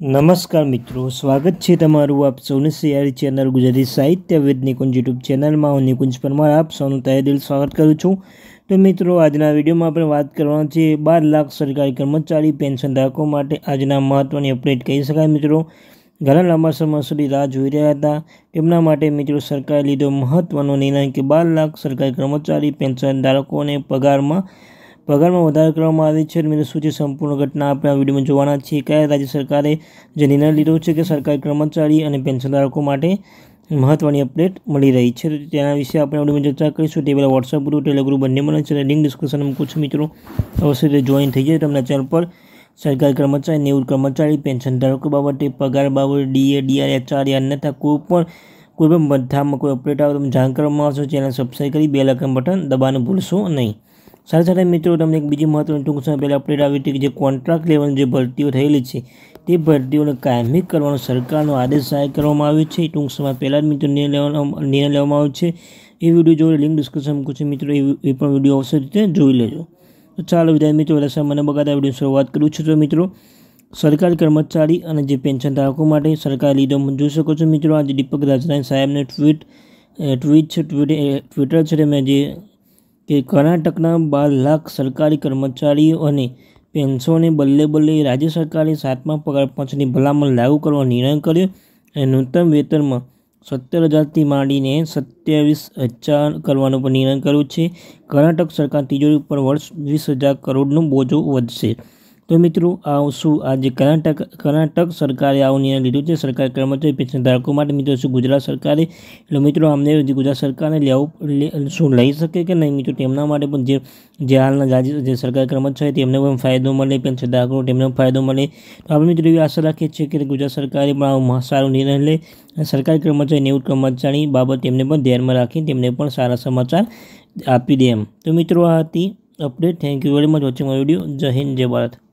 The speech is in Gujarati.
નમસ્કાર મિત્રો, સ્વાગત છે તમારું આપ સૌની સિયારી ચેનલ ગુજરાતી સાહિત્ય વિદ નિકુંજ યુટ્યુબ ચેનલમાં. હું નિકુંજ પરમાર આપ સૌનું તહે દિલ સ્વાગત કરું છું. તો મિત્રો, આજના વિડીયોમાં આપણે વાત કરવાની છે 12 લાખ સરકારી કર્મચારી પેન્શન ધારકો માટે આજના મહત્ત્વની અપડેટ કહી શકાય. મિત્રો, ઘણા લાંબા સમય સુધી રાહ જોઈ રહ્યા હતા, તેમના માટે મિત્રો સરકારે લીધો મહત્ત્વનો નિર્ણય કે 12 લાખ સરકારી કર્મચારી પેન્શન ધારકોને પગારમાં વધારો કરવામાં આવે છે. મિત્રો, શું છે સંપૂર્ણ ઘટના આપણે આ વિડીયોમાં જોવાના છીએ. કયા રાજ્ય સરકારે જે નિર્ણય લીધો છે કે સરકારી કર્મચારી અને પેન્શનધારકો માટે મહત્ત્વની અપડેટ મળી રહી છે, તો તેના વિશે આપણે વિડીયોમાં ચર્ચા કરીશું. તે પહેલાં વોટ્સઅપ ગ્રુપ, ટેલિગ્રુપ બંને મળે છે, લિંક ડિસ્ક્રિપ્શનમાં મૂકું છું. મિત્રો, અવશ્ય જોઈન થઈ જાય. તમને ચેનલ પર સરકારી કર્મચારી, નિવૃત્ત કર્મચારી, પેન્શનધારકો બાબતે પગાર બાબતે ડીએ, ડીઆર, એચઆર અન્યથા કોઈ પણ બધામાં કોઈ અપડેટ આવે તમે જાણ કરવામાં આવશે. ચેનલ સબસ્ક્રાઈબ કરી બેલ આઇકન બટન દબાવવાનું ભૂલશો નહીં. સાથે સાથે મિત્રો, તમને એક બીજી મહત્ત્વની ટૂંક સમય પહેલાં અપડેટ આવી હતી કે જે કોન્ટ્રાક્ટ લેવલની જે ભરતીઓ થયેલી છે તે ભરતીઓને કાયમી કરવાનો સરકારનો આદેશ જાહેર કરવામાં આવ્યો છે. ટૂંક સમય પહેલાં જ મિત્રો નિર્ણય લેવામાં આવ્યો છે. એ વિડીયો જોઈ લિંક ડિસ્ક્રિપ્શન મૂકું છું. મિત્રો, એ પણ વિડીયો અવશ્ય રીતે જોઈ લેજો. તો ચાલો વિદ્યાર્થી મિત્રો, પહેલાં સમયને બગાડતા વિડીયો શરૂઆત કરું છું. તો મિત્રો, સરકારી કર્મચારી અને જે પેન્શન ધારકો માટે સરકારે લીધો જોઈ શકો છો. મિત્રો, આજે દીપક રાજનાથ સાહેબને ટ્વિટર છે મેં જે કે કર્ણાટકના 12 લાખ સરકારી કર્મચારીઓ અને પેન્શનોને બદલે રાજ્ય સરકારે 7મા પગાર પંચની ભલામણ લાગુ કરવાનો નિર્ણય કર્યો અને ન્યૂનતમ વેતનમાં 17,000થી માંડીને 27,000 કરવાનો પણ નિર્ણય કર્યો છે. કર્ણાટક સરકાર તિજોરી પર વર્ષ 20,000 કરોડનો બોજો વધશે. તો મિત્રો, આજે કર્ણાટક સરકારે આવો નિર્ણય લીધો છે સરકારી કર્મચારી પેન્શન ધારકો માટે. મિત્રો, શું ગુજરાત સરકારે મિત્રો અમને ગુજરાત સરકારને શું લઈ શકે કે નહીં? મિત્રો, તેમના માટે પણ જે હાલના જે સરકારી કર્મચારી તેમને પણ ફાયદો મળે, પેન્શન ધારકો તેમને પણ ફાયદો મળે. તો આપણે મિત્રો એવી આશા રાખીએ છીએ કે ગુજરાત સરકારે પણ આવો સારો નિર્ણય લે અને સરકારી કર્મચારી, નિવૃત્ત કર્મચારી બાબત તેમને પણ ધ્યાનમાં રાખી તેમને પણ સારા સમાચાર આપી દે એમ. તો મિત્રો, આ હતી update. Thank you very much watching my video. જય હિન્દ, જય ભારત.